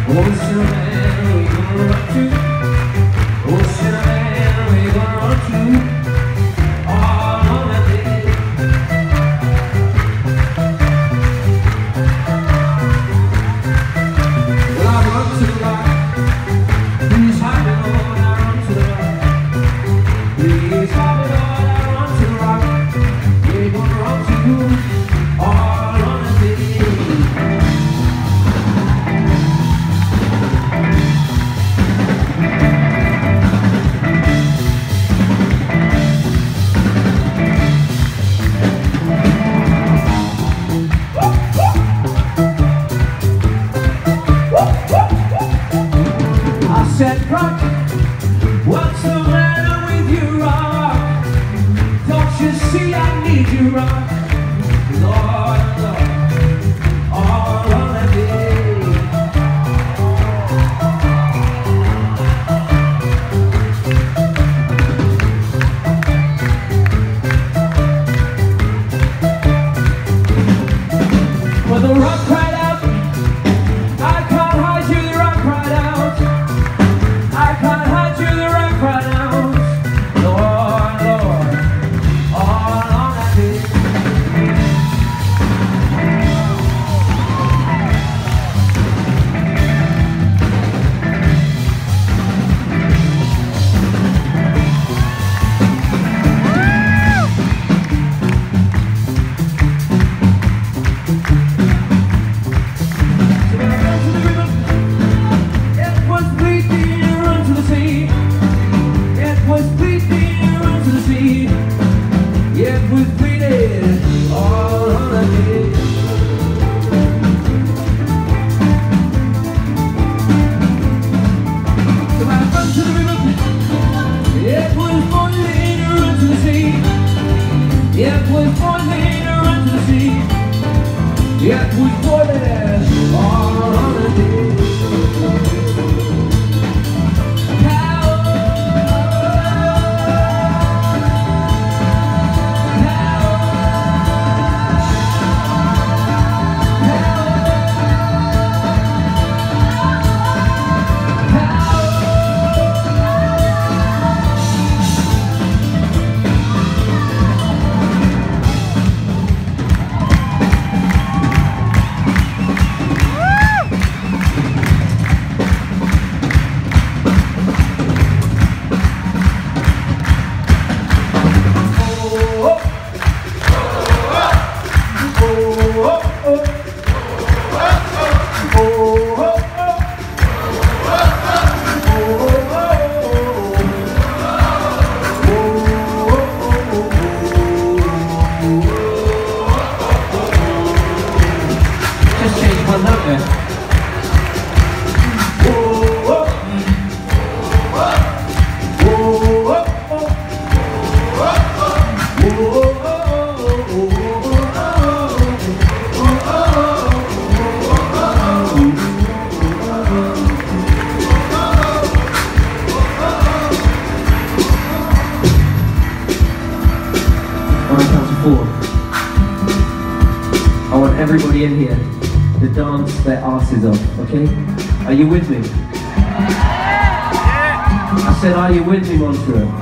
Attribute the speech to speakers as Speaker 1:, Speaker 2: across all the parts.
Speaker 1: Ocean man, we gonna run to. Ocean man, we gonna run to. All on that day. Well, I run to the rock. Please hide me, Lord, I run to the rock. Please hide me, Lord, I run to the rock. We gonna run to. All on that day. I said, rock, what's the matter with you, rock? Don't you see I need you, rock? Lord, Lord, all on that day. Well, the rock cried out, I can't hide you, the rock cried out. I can't hide you, the rock cried out. Lord, Lord, all on that day. It was bleeding all on the day. So I run to the river. It was boiling, run to the sea. It was boiling, run to the sea. It was boiling all on the day. I want everybody in here to dance their asses off, okay? Are you with me? I said, are you with me, Montreal?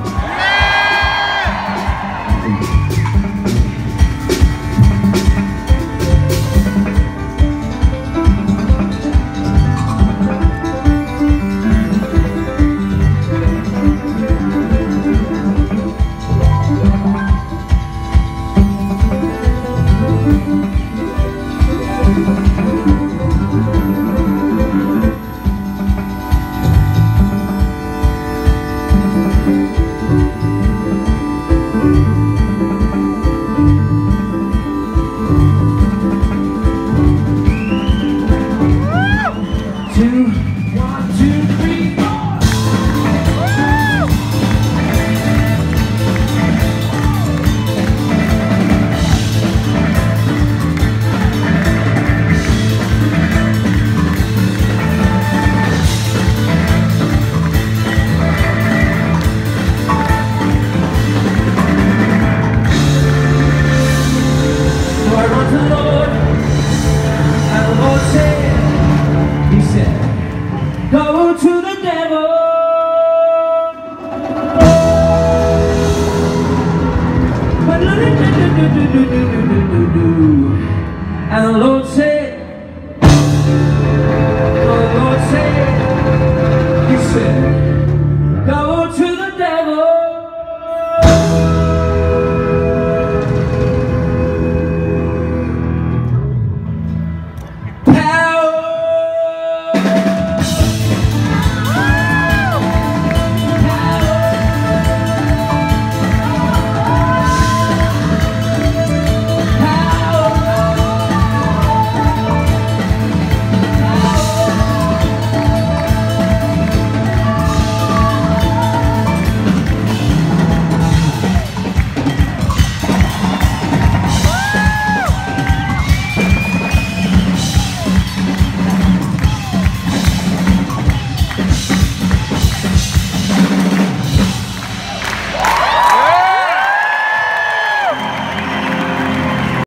Speaker 1: He said, sin.